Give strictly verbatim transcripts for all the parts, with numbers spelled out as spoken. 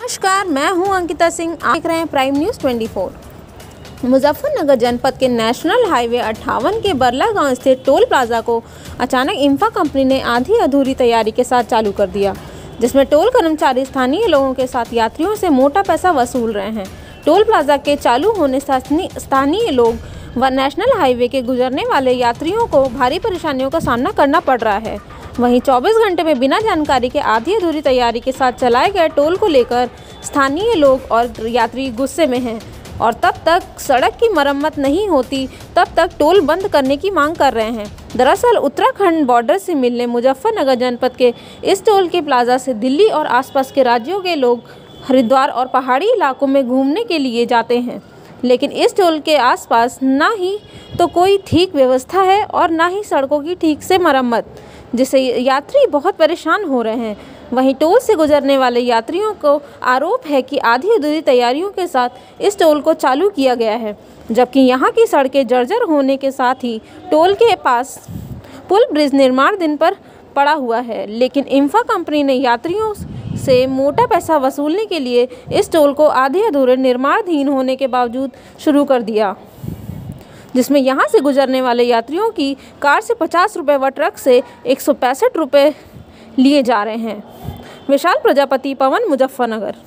नमस्कार, मैं हूं अंकिता सिंह। आप देख रहे हैं प्राइम न्यूज़ चौबीस। मुजफ्फरनगर जनपद के नेशनल हाईवे अट्ठावन के बरला गांव स्थित टोल प्लाजा को अचानक इंफा कंपनी ने आधी अधूरी तैयारी के साथ चालू कर दिया, जिसमें टोल कर्मचारी स्थानीय लोगों के साथ यात्रियों से मोटा पैसा वसूल रहे हैं। टोल प्लाजा के चालू होने से स्थानीय लोग व नेशनल हाईवे के गुजरने वाले यात्रियों को भारी परेशानियों का सामना करना पड़ रहा है। वहीं चौबीस घंटे में बिना जानकारी के आधी अधूरी तैयारी के साथ चलाए गए टोल को लेकर स्थानीय लोग और यात्री गुस्से में हैं और तब तक सड़क की मरम्मत नहीं होती तब तक टोल बंद करने की मांग कर रहे हैं। दरअसल उत्तराखंड बॉर्डर से मिलने मुजफ्फरनगर जनपद के इस टोल के प्लाजा से दिल्ली और आसपास के राज्यों के लोग हरिद्वार और पहाड़ी इलाकों में घूमने के लिए जाते हैं, लेकिन इस टोल के आसपास ना ही तो कोई ठीक व्यवस्था है और ना ही सड़कों की ठीक से मरम्मत, जिससे यात्री बहुत परेशान हो रहे हैं। वहीं टोल से गुजरने वाले यात्रियों को आरोप है कि आधी अधूरी तैयारियों के साथ इस टोल को चालू किया गया है, जबकि यहां की सड़कें जर्जर होने के साथ ही टोल के पास पुल ब्रिज निर्माण दिन पर पड़ा हुआ है। लेकिन इंफा कंपनी ने यात्रियों से मोटा पैसा वसूलने के लिए इस टोल को आधे अधूरे निर्माणाधीन होने के बावजूद शुरू कर दिया, जिसमें यहां से गुजरने वाले यात्रियों की कार से पचास रुपये व ट्रक से एक सौ पैंसठ रुपये लिए जा रहे हैं। विशाल प्रजापति, पवन, मुजफ्फरनगर।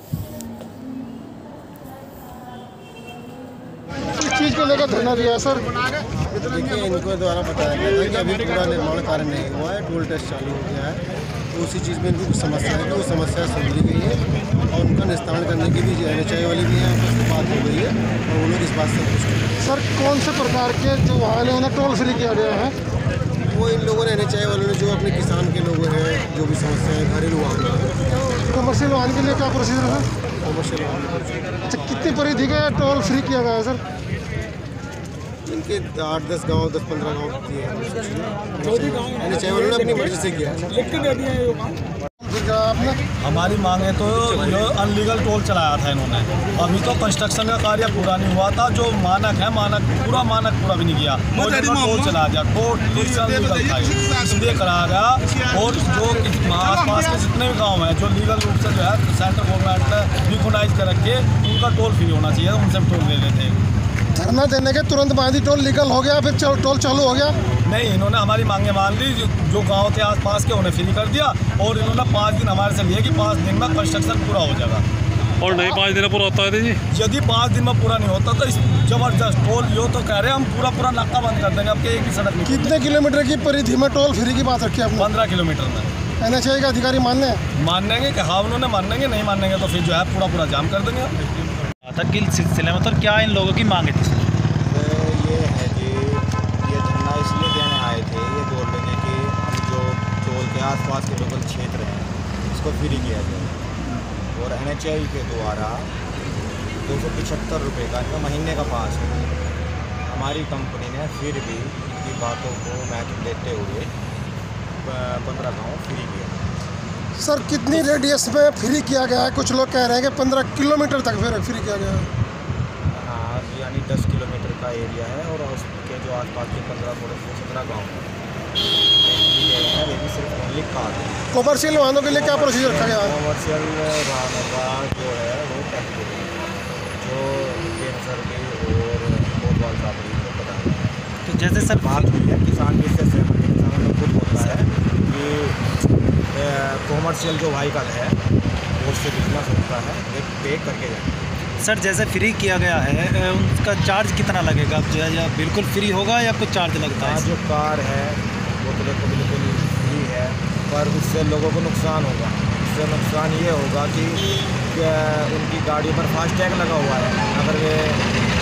इस चीज़ को लेकर धरना दिया सर। देखिए, इनको द्वारा बताया गया था कि अभी पूरा निर्माण कार्य नहीं हुआ है, टोल टेस्ट चालू हो गया है, तो उसी चीज़ में इनकी कुछ समस्या है कि वो समस्या सुन ली गई है और उनका निस्तारण करने की भी एन एच आई वाली भी है, आपस में बात हो गई है और वो लोग इस बात से खुश हैं। सर, कौन से प्रकार के जो वाहन है उन्हें टोल फ्री किया गया है? वो इन लोगों ने एन एच आई वालों ने जो अपने किसान के लोग हैं, जो भी समस्या है, घरेलू वाहन है, कमर्शियल वाहन के लिए क्या प्रोसीजर है? कमर्शियल वाहन। अच्छा, कितनी परिधि का टोल फ्री किया गया है सर? इनके आठ दस गाँव दस पंद्रह गाँव किए हैं एन एच आई वालों ने अपनी मर्जी से किया है। आपने हमारी मांग है तो जो अनलीगल टोल चलाया था इन्होंने, अभी तो कंस्ट्रक्शन का कार्य पूरा नहीं हुआ था। जो मानक है मानक पूरा मानक पूरा भी नहीं किया, टोल चला गया, टोल अनलीगल था, इसलिए कराया गया। और जो आस पास के जितने भी गाँव हैं जो लीगल रूप से जो है सेंट्रल गवर्नमेंट ने रिकॉग्नाइज कर रखे, उनका टोल फ्री होना चाहिए, उनसे टोल ले लेते हैं। धरना देने के तुरंत बाद ही टोल लीगल हो गया, फिर टोल चालू हो गया? नहीं, इन्होंने हमारी मांगे मान ली, जो गांव के आसपास के उन्हें फ्री कर दिया और इन्होंने पाँच दिन हमारे से लिए कि पाँच दिन में कंस्ट्रक्शन पूरा हो जाएगा। और नहीं पाँच दिन में पूरा होता है जी? यदि पाँच दिन में पूरा नहीं होता तो इस जबरदस्त टोल यो तो कह रहे हैं हम पूरा पूरा नाका बंद कर देंगे। अब एक ही सड़क नहीं। कितने किलोमीटर की परिधि में टोल फ्री की बात रखी है आपने? पंद्रह किलोमीटर में। एन एच आई का अधिकारी मानने मानेंगे कि हाँ उन्होंने मानेंगे, नहीं मानेंगे तो फिर जो है पूरा पूरा जाम कर देंगे। किस सिलसिले में तो क्या इन लोगों की मांग थी? ये है कि ये धरना इसलिए देने आए थे, ये बोल रहे थे कि हम जो टोल के आसपास के लोकल क्षेत्र हैं इसको फ्री किया जाए और एन एच आई के द्वारा दो सौ पचहत्तर रुपये का इनका महीने का पास है। हमारी कंपनी ने फिर भी इनकी बातों को महत्व देते हुए पंद्रह गाँव फ्री किया। सर, कितनी रेडियस में फ्री किया गया है? कुछ लोग कह रहे हैं कि पंद्रह किलोमीटर तक फिर फ्री किया गया है। हाँ, यानी दस किलोमीटर का एरिया है और उसके जो आसपास के पंद्रह सोलह सत्रह गाँव है, सिर्फ ओनली कार है। कमर्शियल वाहनों के लिए क्या प्रोसीजर रखा गया है? कमर्शियल वाहनों का जो है वो टैक्स जो कैंसर के और बोलवाल प्रॉपर्टी को पता है। तो जैसे सर बात हुई है किसान भी इससे सहमत है, किसानों ने खुद बोला है कि कमर्शियल जो व्हीकल है वो उससे बिजनेस होता है, एक पे करके जाए। सर, जैसे फ्री किया गया है उनका चार्ज कितना लगेगा? जो है या बिल्कुल फ्री होगा या कुछ चार्ज लगता है? जो कार है वो तो देखो बिल्कुल फ्री है, पर उससे लोगों को नुकसान होगा। उससे नुकसान ये होगा कि उनकी गाड़ियों पर फास्टैग लगा हुआ है, अगर वे